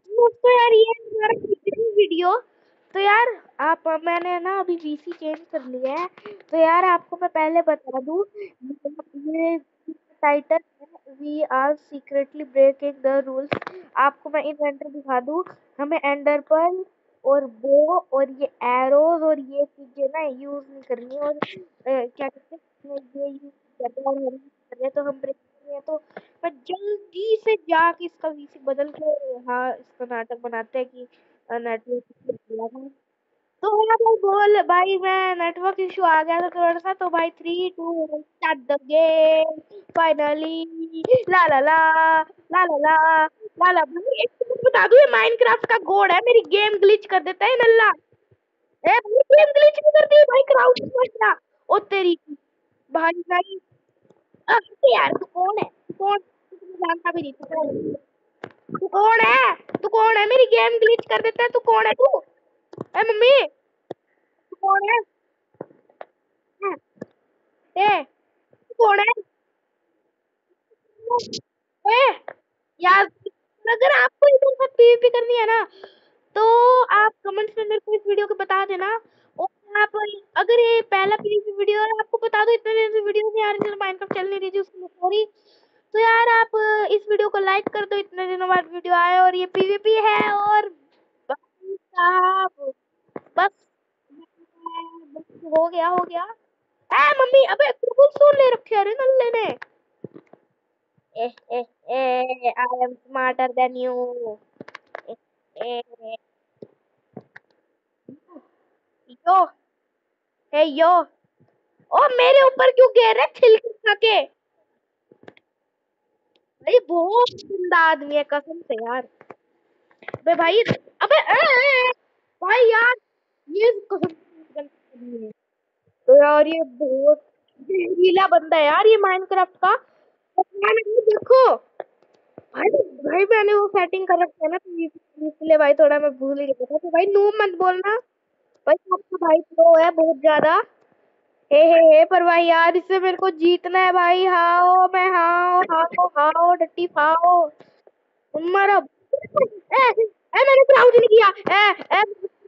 दोस्तों यार ये हमारा वीडियो। तो यार आप मैंने ना अभी वीसी चेंज कर लिया है। तो यार आपको मैं पहले बता दूं, ये टाइटल है we are secretly breaking the rules. आपको मैं इन्वेंटर दिखा दूं, हमें एंडर पर्ल और बो और ये एरोज और ये चीजें ना यूज नहीं करनी। और क्या कहते हैं ये यूज कर रहे हैं और हम कर रहे हैं, तो हम ब्रेक कर रहे हैं। तो मैं जल्दी से जाके इसका वीसी बदल के हाँ इसका नाटक बनाते हैं कि नेटवर्क। तो हाँ भाई बोल भाई, मैं नेटवर्क इशू आ गया था थोड़ा सा। तो भाई 3 2 स्टार्ट द गेम फाइनली। ला ला ला ला ला ला ला ला। भाई एक चीज बता दूं, ये माइनक्राफ्ट का गोड है, मेरी गेम ग्लिच कर देता है नल्ला। ए भाई गेम ग्लिच नहीं करती भाई, क्राउड समझना। ओ तेरी की। भाई भाई यार तू कौन है, तू कौन, तू जानता भी नहीं तू कौन है। तू कौन है, तू कौन है, मेरी गेम ग्लिच कर देता है। तू कौन है तू, ए मम्मी तू कौन है। ए तू कौन है। ए यार अगर आपको इधर से पीवीपी करनी है ना, तो आप कमेंट्स में मेरे को इस वीडियो को बता देना। और आप अगर ये पहला पीवीपी वीडियो है, आपको बता दो इतने दिन से वीडियो नहीं आ रही थी, माइनक्राफ्ट चल नहीं रही थी, उसके लिए सॉरी। तो यार आप इस वीडियो को लाइक कर दो, इतने दिनों बाद वीडियो आए और ये पीवीपी है। और भाई साहब बस बस हो गया। ए मम्मी अबे बिल्कुल सुन ले रखे अरे नल्ले ने। ए ए ए I am smarter than you. ए ए यो ए यो। ओ मेरे ऊपर क्यों गिर रहे छिलके खा के। भाई बहुत गंदा आदमी है कसम से यार। अबे भाई अबे भाई यार ये कसम से गंदा आदमी है। तो यार ये बहुत गीला बंदा है यार ये माइनक्राफ्ट का। भगवान ये देखो भाई। भाई मैंने वो सेटिंग कर रखी है ना, तो इसलिए भाई थोड़ा मैं भूल ही गया था। तो भाई नूब मत बोलना भाई, आपका भाई प्रो है बहुत ज्यादा। हे पर भाई यार इससे मेरे को जीतना है भाई। हाओ मैं हाओ हाओ हाओ डट्टी फाओ मरो। मैंने क्राउच नहीं किया। ए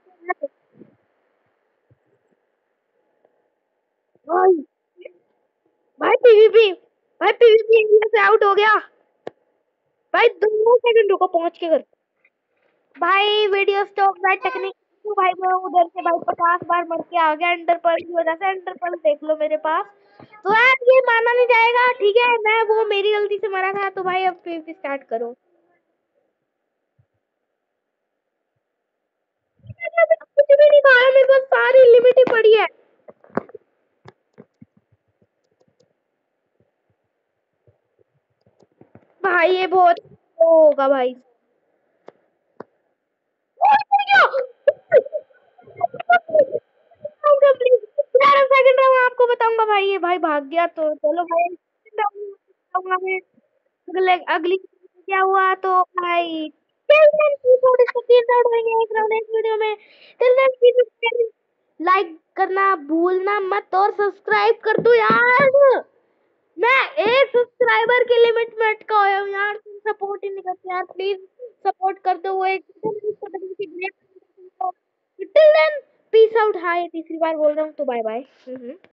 भाई भाई पीवीपी, भाई पीवीपी इंडिया से आउट हो गया। भाई 2 सेकंड रुको पहुंच के घर। भाई वीडियो स्टॉप भाई टेक्निक। तो भाई मैं उधर से भाई 50 बार मर के आ गया एंटर पर्ल की वजह से। एंटर पर्ल देख लो मेरे पास। तो यार ये माना नहीं जाएगा, ठीक है मैं वो मेरी गलती से मरा था। तो भाई अब फिर स्टार्ट करो। मैंने कुछ भी नहीं खाया, मेरे पास सारी लिमिट ही पड़ी है। भाई ये बहुत होगा भाई। सेकंड मैं आपको बताऊंगा भाई। ये भाई भाग गया तो चलो भाई बताऊंगा मैं। अगले अगली क्या हुआ तो भाई थोड़ी सी तीन राउंड होंगे एक राउंड एक वीडियो में। लाइक करना भूलना मत और सब्सक्राइब कर दो यार। मैं एक सब्सक्राइबर की लिमिट में अटका हुआ हूँ यार, तुम सपोर्ट ही नहीं करते यार। प्लीज सपोर्ट कर दो। वो एक टिल देन पीस आउट। हाय तीसरी बार बोल रहा हूँ तो बाय बाय।